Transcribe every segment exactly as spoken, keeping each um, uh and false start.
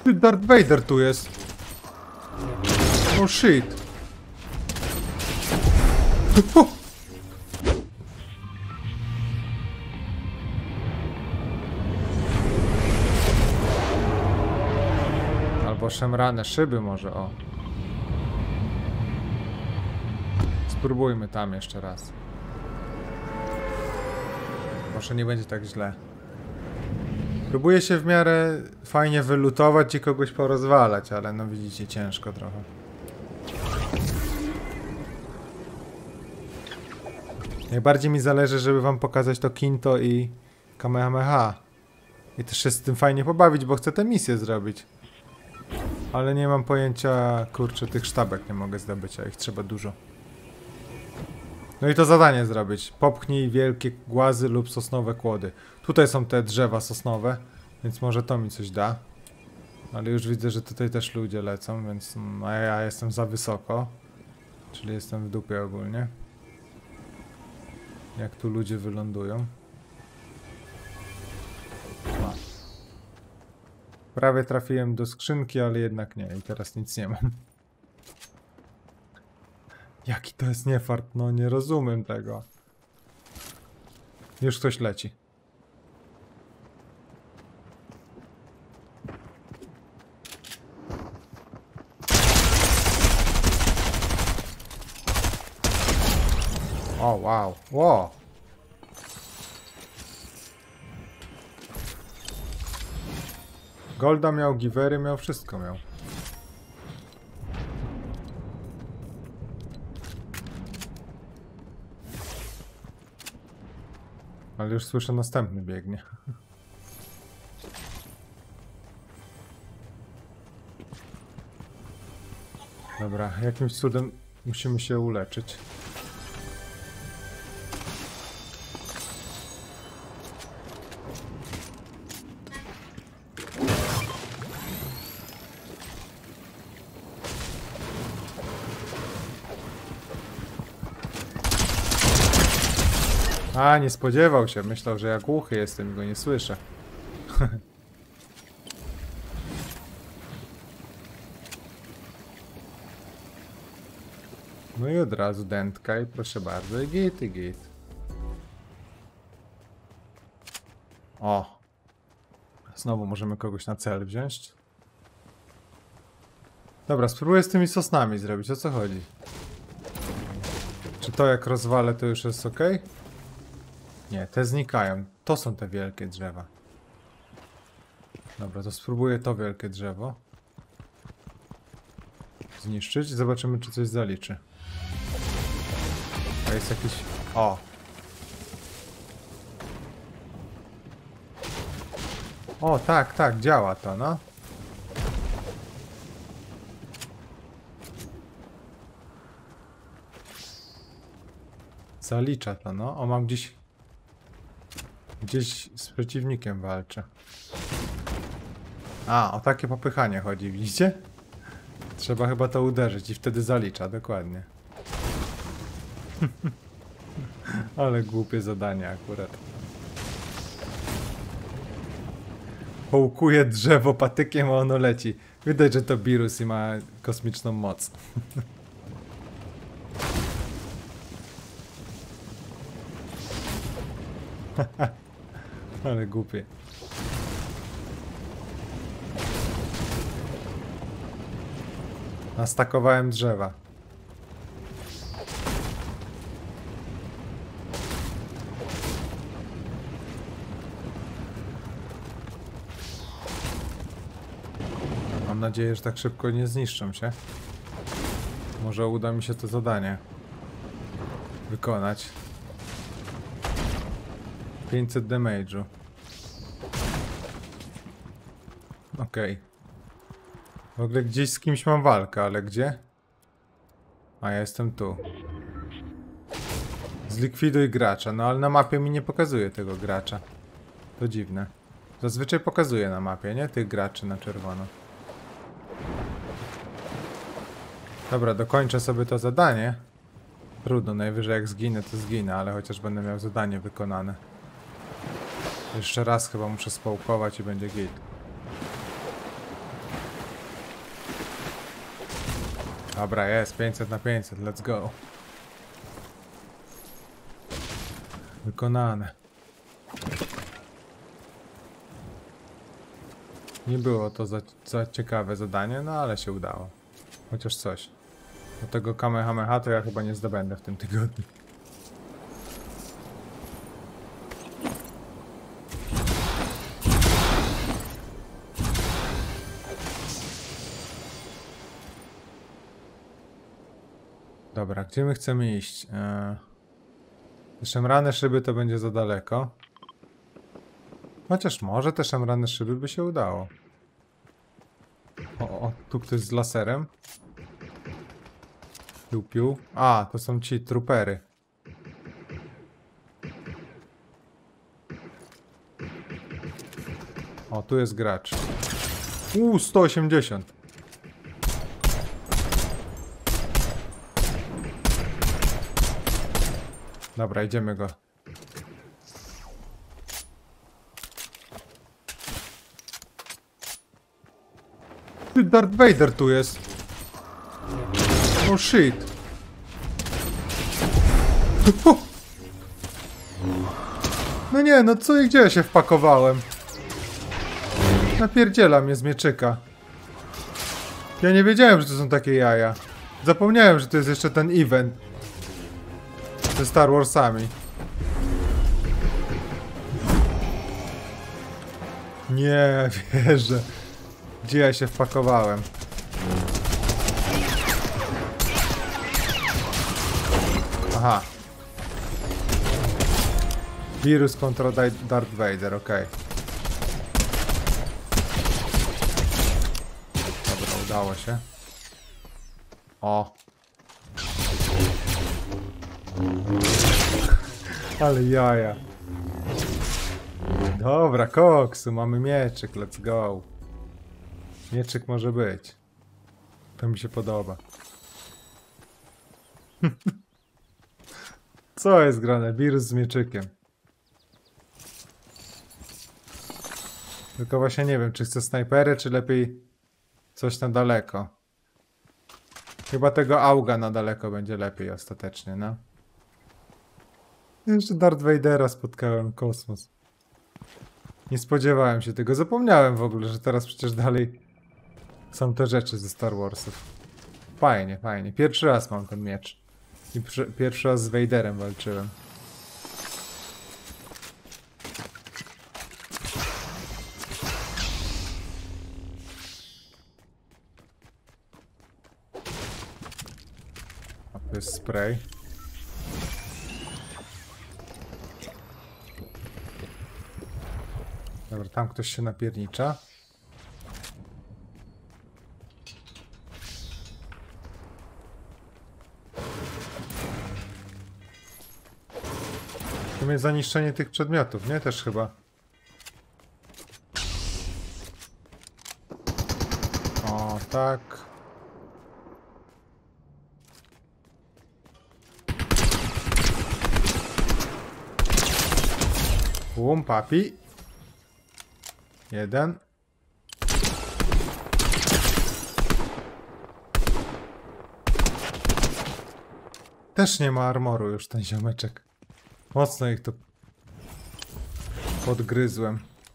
Ty, Darth Vader tu jest. Oh shit. Albo szemrane szyby może, o. Spróbujmy tam jeszcze raz. Może nie będzie tak źle. Próbuję się w miarę fajnie wylutować i kogoś porozwalać, ale no widzicie, ciężko trochę. Najbardziej mi zależy, żeby wam pokazać to Kinto i Kamehameha. I też się z tym fajnie pobawić, bo chcę tę misję zrobić. Ale nie mam pojęcia, kurczę, tych sztabek nie mogę zdobyć, a ich trzeba dużo. No i to zadanie zrobić. Popchnij wielkie głazy lub sosnowe kłody. Tutaj są te drzewa sosnowe, więc może to mi coś da. Ale już widzę, że tutaj też ludzie lecą, więc no, a ja jestem za wysoko. Czyli jestem w dupie ogólnie. Jak tu ludzie wylądują. No. Prawie trafiłem do skrzynki, ale jednak nie. I teraz nic nie mam. Jaki to jest niefart, no nie rozumiem tego. Już ktoś leci. O, wow, wow. Golda miał, givery miał, wszystko miał. Ale już słyszę, następny biegnie. Dobra, jakimś cudem musimy się uleczyć. A, nie spodziewał się. Myślał, że ja głuchy jestem i go nie słyszę. No i od razu dętka i proszę bardzo, i git, i git. O! Znowu możemy kogoś na cel wziąć. Dobra, spróbuję z tymi sosnami zrobić. O co chodzi? Czy to jak rozwalę, to już jest ok? Nie, te znikają. To są te wielkie drzewa. Dobra, to spróbuję to wielkie drzewo zniszczyć i zobaczymy, czy coś zaliczy. A jest jakiś... O! O, tak, tak, działa to, no. Zalicza to, no. O, mam gdzieś... Gdzieś z przeciwnikiem walczę. A, o takie popychanie chodzi, widzicie? Trzeba chyba to uderzyć i wtedy zalicza, dokładnie. Ale głupie zadanie akurat. Połkuje drzewo patykiem, a ono leci. Widać, że to wirus i ma kosmiczną moc. Ale głupie. Nastakowałem drzewa. Mam nadzieję, że tak szybko nie zniszczą się. Może uda mi się to zadanie wykonać. pięćset damage'u. Okej. Okay. W ogóle gdzieś z kimś mam walkę, ale gdzie? A ja jestem tu. Zlikwiduj gracza. No ale na mapie mi nie pokazuje tego gracza. To dziwne. Zazwyczaj pokazuje na mapie, nie? Tych graczy na czerwono. Dobra, dokończę sobie to zadanie. Trudno, najwyżej jak zginę, to zginę, ale chociaż będę miał zadanie wykonane. Jeszcze raz chyba muszę społkować i będzie git. Dobra, jest pięćset na pięćset, let's go. Wykonane. Nie było to za, za ciekawe zadanie, no ale się udało. Chociaż coś. Do tego Kamehameha to ja chyba nie zdobędę w tym tygodniu. Dobra, gdzie my chcemy iść? Eee... Te szemrane szyby to będzie za daleko. Chociaż może te szemrane szyby by się udało. O, o, tu ktoś z laserem. Piu, piu. A, to są ci trupery. O, tu jest gracz. Uuu, sto osiemdziesiąt. Dobra, idziemy go. Ty, Darth Vader tu jest. Oh shit. No nie, no co i gdzie ja się wpakowałem? Napierdziela mnie z mieczyka. Ja nie wiedziałem, że to są takie jaja. Zapomniałem, że to jest jeszcze ten event ze Star Warsami. Nie wierzę. Gdzie ja się wpakowałem? Aha. Wirus kontra Darth Vader, okej. Okay. Dobra, udało się. O. Ale jaja. Dobra, koksu, mamy mieczyk, let's go. Mieczyk może być. To mi się podoba. Co jest grane? Wirus z mieczykiem. Tylko właśnie nie wiem, czy chcę snajpery, czy lepiej coś na daleko. Chyba tego auga na daleko będzie lepiej ostatecznie, no. Jeszcze Darth Vadera spotkałem, kosmos. Nie spodziewałem się tego. Zapomniałem w ogóle, że teraz przecież dalej są te rzeczy ze Star Warsów. Fajnie, fajnie. Pierwszy raz mam ten miecz. I pierwszy raz z Vaderem walczyłem. A to jest spray. Dobra, tam ktoś się napiernicza. To jest zaniszczenie tych przedmiotów, nie? Też chyba. O, tak. Łum, papi. Jeden. Też nie ma armoru już ten ziomeczek. Mocno ich tu podgryzłem.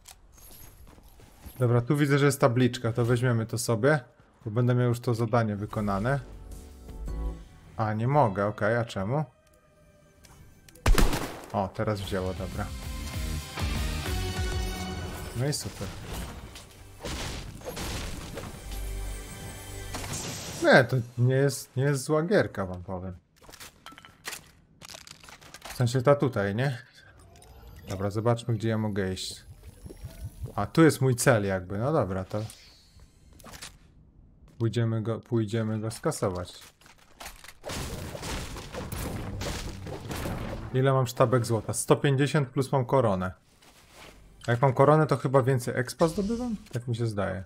Dobra, tu widzę, że jest tabliczka, to weźmiemy to sobie, bo będę miał już to zadanie wykonane. A, nie mogę, okej, okay, a czemu? O, teraz wzięło, dobra. No i super. Nie, to nie jest, nie jest zła gierka, wam powiem. W sensie ta tutaj, nie? Dobra, zobaczmy, gdzie ja mogę iść. A, tu jest mój cel jakby, no dobra, to... Pójdziemy go, pójdziemy go skasować. Ile mam sztabek złota? sto pięćdziesiąt plus mam koronę. A jak mam koronę, to chyba więcej expa zdobywam? Tak mi się zdaje.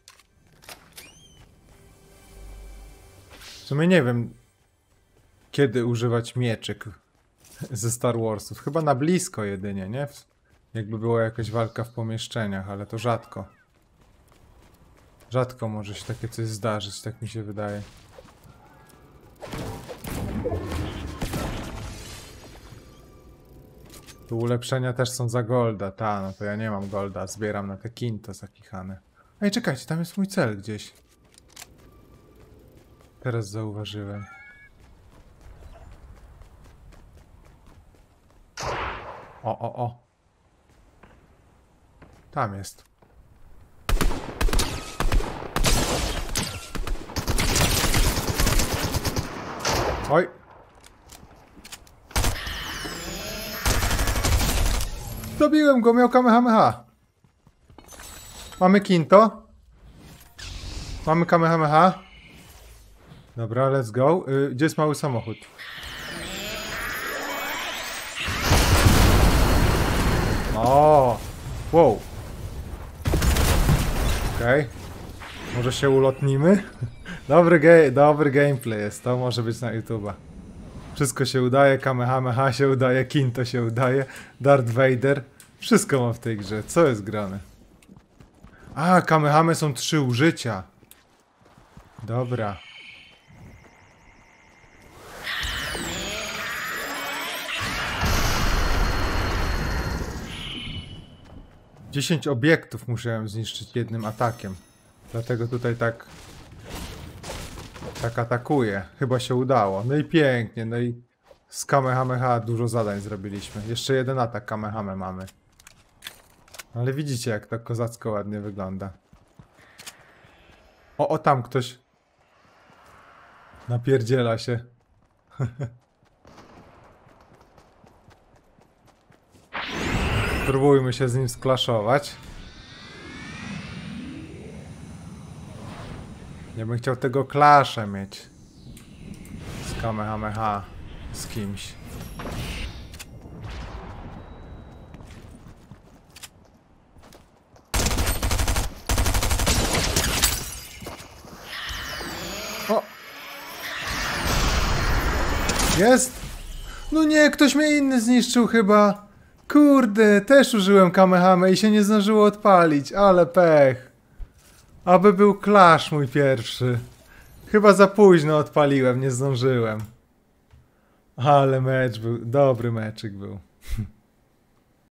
W sumie nie wiem, kiedy używać mieczyk ze Star Warsów. Chyba na blisko jedynie, nie? Jakby była jakaś walka w pomieszczeniach, ale to rzadko. Rzadko może się takie coś zdarzyć, tak mi się wydaje. Tu ulepszenia też są za golda, ta, no to ja nie mam golda, zbieram na te kinto zakichane. Ej, czekajcie, tam jest mój cel gdzieś. Teraz zauważyłem. O, o, o. Tam jest. Oj. Dobiłem go, miał kamehameha. Mamy kinto. Mamy kamehameha. Dobra, let's go. Y, gdzie jest mały samochód? O, wow. Okej. Okay. Może się ulotnimy? Dobry, ge dobry gameplay jest, to może być na YouTube'a. Wszystko się udaje, kamehameha się udaje, kinto się udaje, Darth Vader. Wszystko mam w tej grze, co jest grane? A, kamehame są trzy użycia. Dobra. dziesięć obiektów musiałem zniszczyć jednym atakiem. Dlatego tutaj tak... Tak atakuje. Chyba się udało. No i pięknie. No i z kamehameha dużo zadań zrobiliśmy. Jeszcze jeden atak kamehame mamy. Ale widzicie, jak to kozacko ładnie wygląda. O, o tam ktoś napierdziela się. Spróbujmy się z nim sklaszować. Ja bym chciał tego klasza mieć. Z kamehameha. Z kimś. O! Jest! No nie, ktoś mnie inny zniszczył chyba. Kurde, też użyłem kamehame i się nie zdążyło odpalić, ale pech. Aby był clash mój pierwszy. Chyba za późno odpaliłem, nie zdążyłem. Ale mecz był, dobry meczyk był.